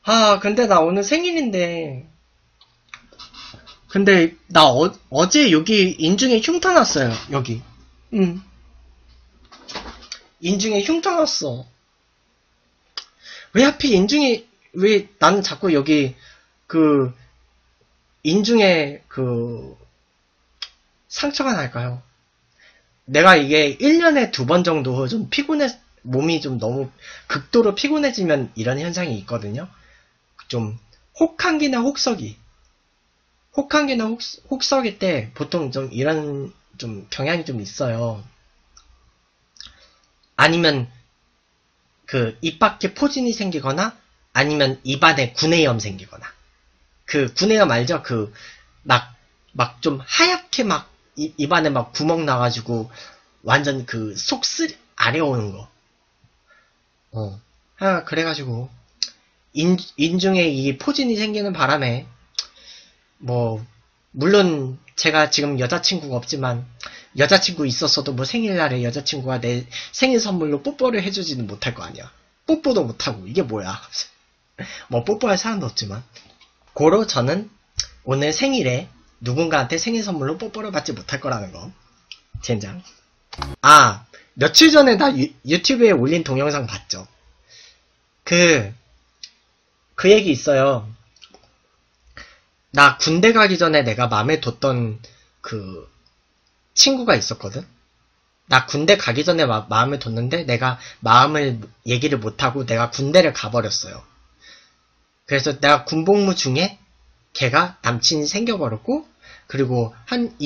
아, 근데 나 오늘 생일인데. 근데 나 어제 여기 인중에 흉터 났어요. 여기. 응. 인중에 흉터 났어. 왜 하필 인중에 왜 나는 자꾸 여기 그 인중에 그 상처가 날까요? 내가 이게 1년에 2번 정도 좀 몸이 좀 너무 극도로 피곤해지면 이런 현상이 있거든요. 좀 혹한기나 혹서기. 혹한기나 혹서기 때 보통 좀 이런 좀 경향이 좀 있어요. 아니면 그 입 밖에 포진이 생기거나 아니면 입안에 구내염 생기거나. 그 구내염 알죠? 그 막 좀 하얗게 막 입안에 막 구멍 나가지고 완전 그 속쓰 아려오는 거. 그래가지고 인중에 이 포진이 생기는 바람에 뭐 물론 제가 지금 여자친구가 없지만 여자친구 있었어도 뭐 생일날에 여자친구가 내 생일 선물로 뽀뽀를 해주지는 못할 거 아니야. 뽀뽀도 못하고 이게 뭐야. 뭐 뽀뽀할 사람도 없지만 고로 저는 오늘 생일에 누군가한테 생일 선물로 뽀뽀를 받지 못할 거라는 거. 젠장. 아, 며칠 전에 나 유튜브에 올린 동영상 봤죠? 그 얘기 있어요. 나 군대 가기 전에 내가 마음에 뒀던 그 친구가 있었거든? 나 군대 가기 전에 마음에 뒀는데 내가 마음을 얘기를 못하고 내가 군대를 가버렸어요. 그래서 내가 군복무 중에 걔가 남친이 생겨버렸고, 그리고 한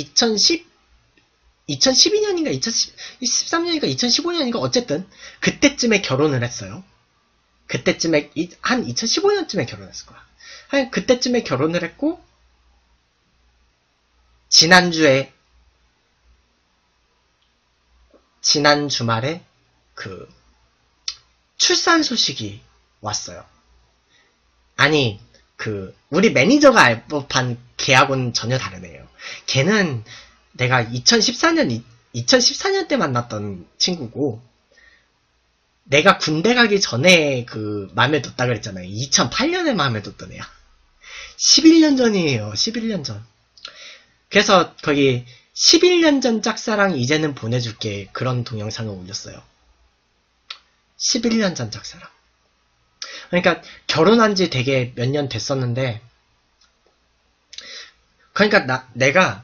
2012년인가 2013년인가 2015년인가 어쨌든 그때쯤에 결혼을 했어요. 그때쯤에 한 2015년쯤에 결혼했을 거야. 한 그때쯤에 결혼을 했고 지난 주말에 그 출산 소식이 왔어요. 아니 우리 매니저가 알 법한 걔하고는 전혀 다르네요. 걔는 내가 2014년 때 만났던 친구고 내가 군대 가기 전에 마음에 뒀다 그랬잖아요. 2008년에 마음에 뒀던 애야. 11년 전이에요. 11년 전. 그래서 거기 11년 전 짝사랑 이제는 보내줄게 그런 동영상을 올렸어요. 11년 전 짝사랑. 그러니까 결혼한 지 되게 몇 년 됐었는데 그러니까 내가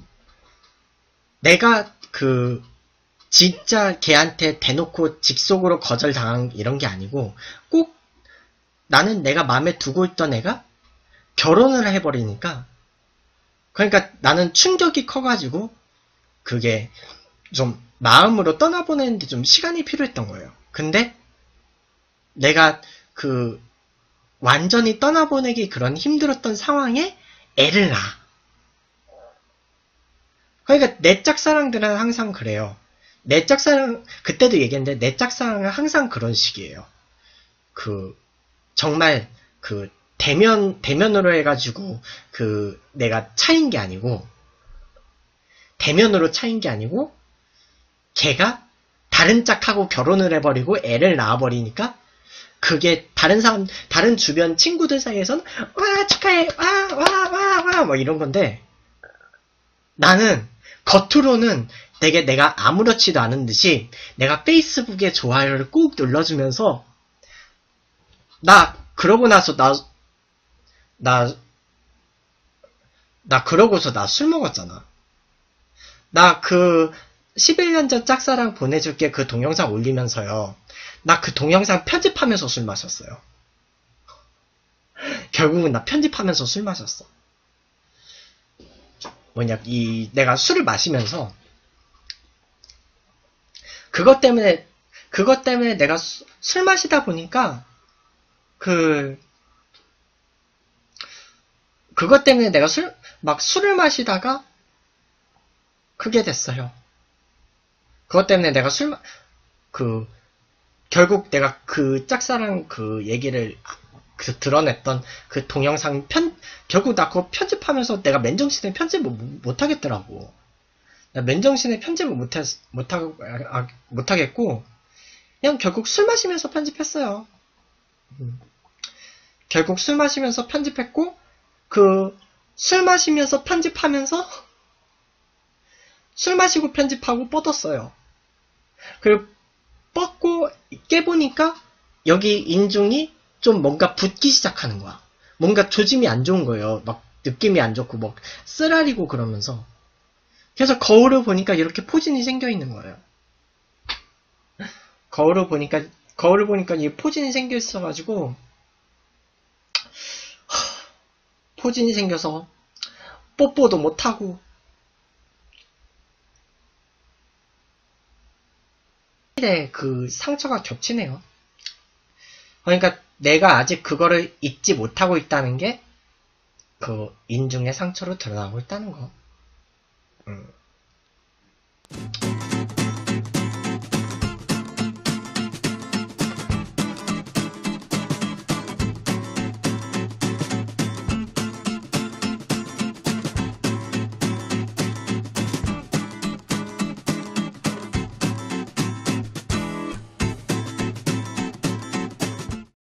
진짜 걔한테 대놓고 직속으로 거절당한 이런 게 아니고 꼭 나는 내가 마음에 두고 있던 애가 결혼을 해버리니까 그러니까 나는 충격이 커가지고 그게 좀 마음으로 떠나보내는데 좀 시간이 필요했던 거예요. 근데 내가 완전히 떠나보내기 그런 힘들었던 상황에 애를 낳아. 그러니까 내 짝사랑들은 항상 그래요. 내 짝사랑 그때도 얘기했는데 내 짝사랑은 항상 그런 식이에요. 정말 대면으로 해가지고 내가 차인 게 아니고 대면으로 차인 게 아니고 걔가 다른 짝하고 결혼을 해버리고 애를 낳아버리니까 그게 다른 주변 친구들 사이에서는 와 축하해 와 뭐 이런 건데 나는 겉으로는 되게 내가 아무렇지도 않은 듯이 내가 페이스북에 좋아요를 꾹 눌러주면서 그러고 나서 그러고서 나 술 먹었잖아. 11년 전 짝사랑 보내줄게 그 동영상 올리면서요. 나 그 동영상 편집하면서 술 마셨어요. 결국은 나 편집하면서 술 마셨어. 내가 술을 마시면서 그것 때문에 내가 술 마시다 보니까 그것 때문에 내가 술을 마시다가 그게 됐어요. 그것 때문에 내가 결국 내가 짝사랑 얘기를 드러냈던 동영상 결국 나 그거 편집하면서 내가 맨정신에 편집을 못하겠더라고. 맨정신에 편집을 못하겠고, 그냥 결국 술 마시면서 편집했어요. 결국 술 마시면서 편집했고, 그 술 마시면서 편집하면서 술 마시고 편집하고 뻗었어요. 그리고 뻗고 깨보니까 여기 인중이 좀 뭔가 붓기 시작하는 거야. 뭔가 조짐이 안 좋은 거예요. 막 느낌이 안 좋고 막 쓰라리고 그러면서. 그래서 거울을 보니까 이렇게 포진이 생겨 있는 거예요. 거울을 보니까 이 포진이 생겨 있어가지고 포진이 생겨서 뽀뽀도 못하고 그 상처가 겹치네요. 그러니까 내가 아직 그거를 잊지 못하고 있다는 게 그 인중의 상처로 드러나고 있다는 거.